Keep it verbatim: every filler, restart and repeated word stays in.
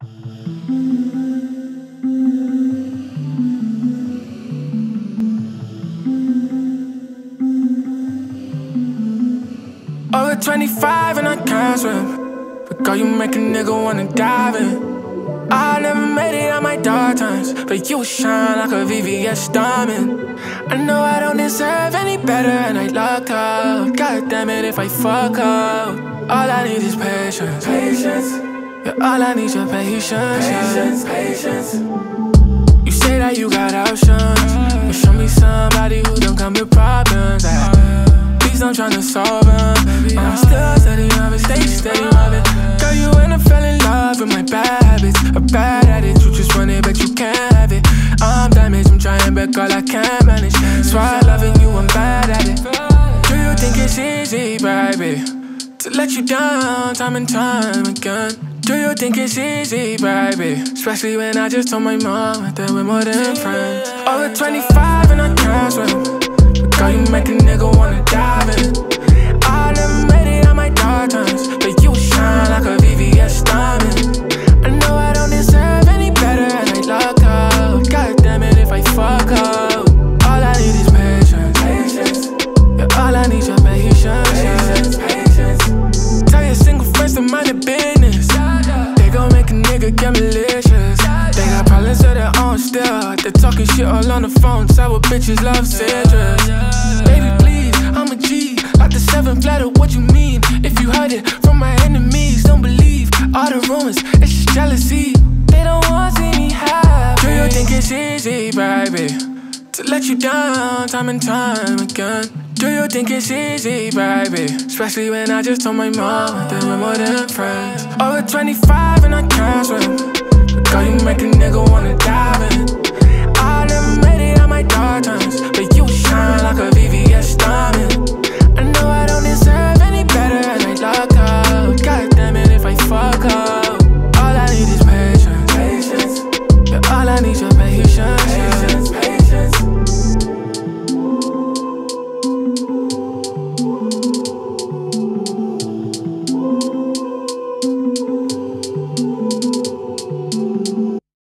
Over twenty-five and I can't swim, but girl, you make a nigga wanna dive in. I never made it on my dark times, but you shine like a V V S diamond. I know I don't deserve any better and I lucked up. God damn it if I fuck up. All I need is patience, patience. Yeah, all I need is your patience, patience, patience. You say that you got options, but show me somebody who don't come with problems. Please don't tryna solve them. I'm still steady on it, stay steady on it. Girl, you and I fell in love with my bad habits. A bad attitude, just want it, but you can't have it. I'm damaged, I'm trying, but girl, I can't manage. Swear loving you, I'm bad at it. Do you think it's easy, baby, to let you down time and time again? Do you think it's easy, baby? Especially when I just told my mom that we're more than friends. Over twenty-five and I can't swim, but girl, you make a nigga wanna dive in. I never made it on my dark times, but you shine like a V V S diamond. I know I don't deserve any better and I luck up. God damn it if I fuck up. All I need is patience, patience. Yeah, all I need is your patience, patience, patience. Tell your single friends to mind their business. They gon' make a nigga get malicious. They got problems of their own still. They're talking shit all on the phone. Sour bitches love citrus. Baby, please, I'm a G. Like the seventh letter, what you mean? If you heard it from my enemies, don't believe all the rumors, it's just jealousy. They don't want to see me happy. Do you think it's easy, baby, to let you down time and time again? Do you think it's easy, baby? Especially when I just told my mom that we're more than friends. Over twenty-five and I can't swim,